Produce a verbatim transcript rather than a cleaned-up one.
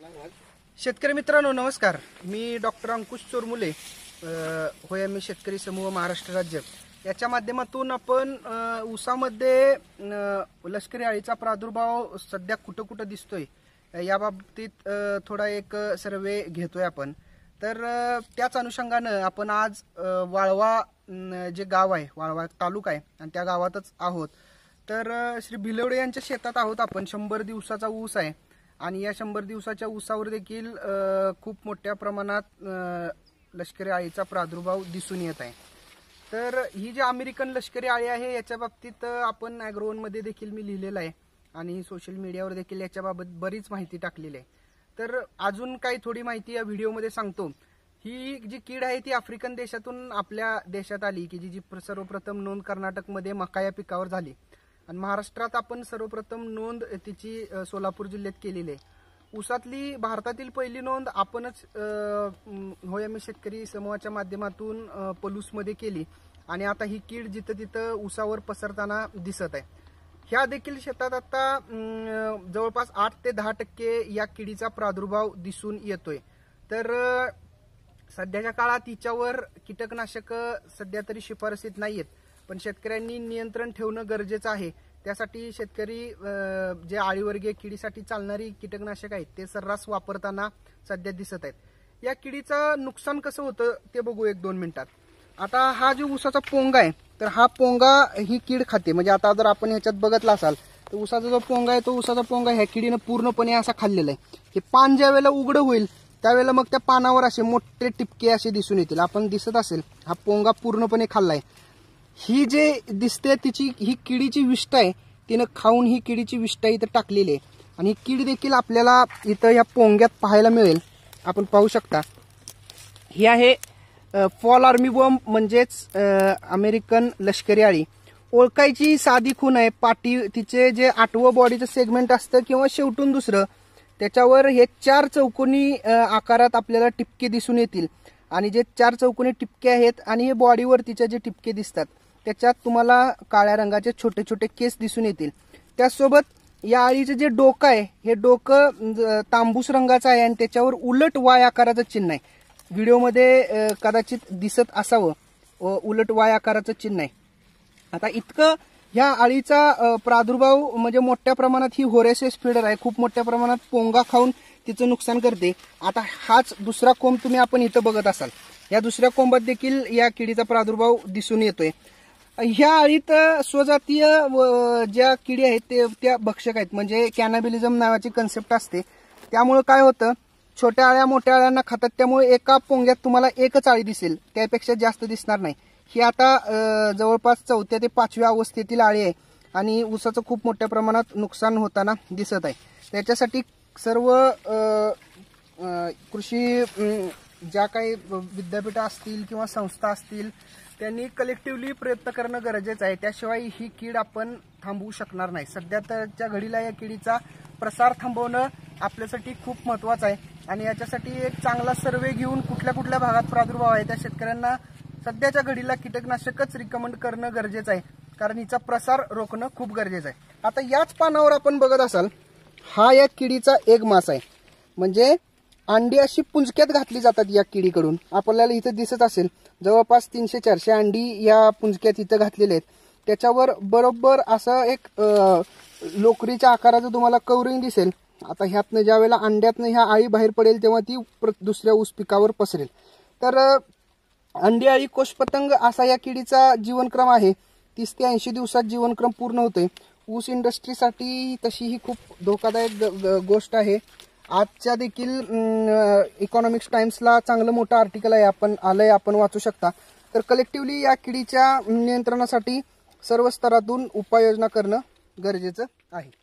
शेतकरी मित्रांनो नमस्कार. मी डॉक्टर अंकुश चोरमुले, होय मी शेतकरी समूह महाराष्ट्र राज्य याच्या माध्यमातून आपण ऊसामध्ये लष्करी अळीचा प्रादुर्भाव सध्या कुठं कुठं दिसतोय या बाबतीत थोडा एक सर्वे घेतोय आपण. तर त्याच अनुषंगाने आपण आज वाळवा जे गाव आहे, वाळवा तालुका आहे आणि त्या गावातच आहोत. तर श्री भिलवडे यांच्या शेतात आहोत आपण. शंभर दिवसाचा ऊस आहे आणि या शंभर दिवसाच्या ऊसावर देखील खूप मोठ्या प्रमाणात लष्करी अळीचा प्रादुर्भाव दिसून येत आहे. तर ही जी अमेरिकन लष्करी अळी आहे याच्या बाबतीत आपण ॲग्रोवनमध्ये देखील मी लिहिलेलं आहे आणि सोशल मीडियावर देखील याच्याबाबत बरीच माहिती टाकलेली आहे. तर अजून काही थोडी माहिती या व्हिडिओमध्ये सांगतो. ही जी कीड आहे ती आफ्रिकन देशातून आपल्या देशात आली, की जी जी सर्वप्रथम नोंद कर्नाटकमध्ये मका या पिकावर झाली आणि महाराष्ट्रात आपण सर्वप्रथम नोंद तिची सोलापूर जिल्ह्यात केलेली आहे. ऊसातली भारतातील पहिली नोंद आपणच होय मी शेतकरी समूहाच्या माध्यमातून पलूसमध्ये केली आणि आता ही कीड जिथं तिथं ऊसावर पसरताना दिसत आहे. ह्या देखील शेतात आता जवळपास आठ ते दहा टक्के या किडीचा प्रादुर्भाव दिसून येतोय. तर सध्याच्या काळात हिच्यावर कीटकनाशक सध्या तरी शिफारसीत नाहीयेत, पण शेतकऱ्यांनी नियंत्रण ठेवणं गरजेचं आहे. त्यासाठी शेतकरी जे आळीवर्गीय किडीसाठी चालणारी कीटकनाशक आहेत ते सर्रास वापरताना सध्या दिसत आहेत. या किडीचं नुकसान कसं होतं ते बघू एक दोन मिनिटात. आता हा जो ऊसाचा पोंगा आहे तर हा पोंगा ही कीड खाते. म्हणजे आता जर आपण ह्याच्यात बघितला असाल तर ऊसाचा जो पोंगा आहे तो ऊसाचा पोंगा ह्या किडीनं पूर्णपणे असा खाल्लेला आहे. हे पान ज्या वेळेला उघडं होईल त्यावेळेला मग त्या पानावर असे मोठे टिपके असे दिसून येतील. आपण दिसत असेल हा पोंगा पूर्णपणे खाल्लाय. ही जे दिसते तिची ही किडीची विष्ठा आहे, तिनं खाऊन ही किडीची विष्ठा इथं टाकलेली आहे आणि ही कीड देखील आपल्याला इथं या पोंग्यात पाहायला मिळेल. आपण पाहू शकता ही आहे फॉल आर्मी वर्म म्हणजेच अमेरिकन लष्करी अळी. ओळखायची साधी खूण आहे. पाटी तिचे जे आठवं बॉडीचं सेगमेंट असतं किंवा शेवटून दुसरं त्याच्यावर हे चार चौकोनी आकारात आपल्याला टिपके दिसून येतील आणि जे चार चौकोनी टिपके आहेत आणि हे बॉडीवर तिचे जे टिपके दिसतात त्याच्यात तुम्हाला काळ्या रंगाचे छोटे छोटे केस दिसून येतील. त्याचसोबत या अळीचं जे डोकं आहे हे डोकं तांबूस रंगाचं आहे आणि त्याच्यावर उलट वाय आकाराचं चिन्ह आहे. व्हिडिओमध्ये कदाचित दिसत असावं उलट वाय आकाराचं चिन्ह आहे. आता इतकं ह्या अळीचा प्रादुर्भाव म्हणजे मोठ्या प्रमाणात ही होरेसिस फिडर आहे, खूप मोठ्या प्रमाणात पोंगा खाऊन तिचं नुकसान करते. आता हाच दुसरा कोंब तुम्ही आपण इथं बघत असाल, या दुसऱ्या कोंबात देखील या किडीचा प्रादुर्भाव दिसून येतोय. ह्या अळीत स्वजातीय ज्या किडी आहेत ते त्या भक्षक आहेत, म्हणजे कॅनाबिलिझम नावाची कन्सेप्ट असते. त्यामुळे काय होतं, छोट्या अळ्या मोठ्या अळ्यांना खातात, त्यामुळे एका पोंग्यात तुम्हाला एकच अळी दिसेल, त्यापेक्षा जास्त दिसणार नाही. ही आता जवळपास चौथ्या ते पाचव्या अवस्थेतील अळी आहे आणि ऊसाचं खूप मोठ्या प्रमाणात नुकसान होताना दिसत आहे. त्याच्यासाठी सर्व कृषी ज्या काही विद्यापीठं असतील किंवा संस्था असतील त्यांनी कलेक्टिव्हली प्रयत्न करणं गरजेचं आहे. त्याशिवाय ही कीड आपण थांबवू शकणार नाही. सध्या तरच्या घडीला या किडीचा प्रसार थांबवणं आपल्यासाठी खूप महत्त्वाचं आहे आणि याच्यासाठी एक चांगला सर्वे घेऊन कुठल्या कुठल्या भागात प्रादुर्भाव आहे त्या शेतकऱ्यांना सध्याच्या घडीला कीटकनाशकच रिकमेंड करणं गरजेचं आहे, कारण हिचा प्रसार रोखणं खूप गरजेचं आहे. आता याच पानावर आपण बघत असाल हा या किडीचा एक मास आहे. म्हणजे अंडी अशी पुंजक्यात घातली जातात या किडीकडून. आपल्याला इथं दिसत असेल जवळपास तीनशे चारशे अंडी या पुंजक्यात इथं घातलेल्या आहेत. त्याच्यावर बरोबर असं एक लोकरीच्या आकाराचं तुम्हाला कवरिंग दिसेल. आता ह्यातनं ज्या वेळेला अंड्यातनं ह्या अळी बाहेर पडेल तेव्हा ती दुसऱ्या ऊस पिकावर पसरेल. तर अंडी अळी कोषपतंग असा या किडीचा जीवनक्रम आहे. तीस ते ऐंशी दिवसात जीवनक्रम पूर्ण होतोय. ऊस इंडस्ट्रीसाठी तशी ही खूप धोकादायक गोष्ट आहे. आजच्या देखील इकॉनॉमिक्स टाइम्सला चांगलं मोठं आर्टिकल आहे, आपण आलंय, आपण वाचू शकता. तर कलेक्टिव्हली या किडीच्या नियंत्रणासाठी सर्व स्तरातून उपाययोजना करणं गरजेचं आहे.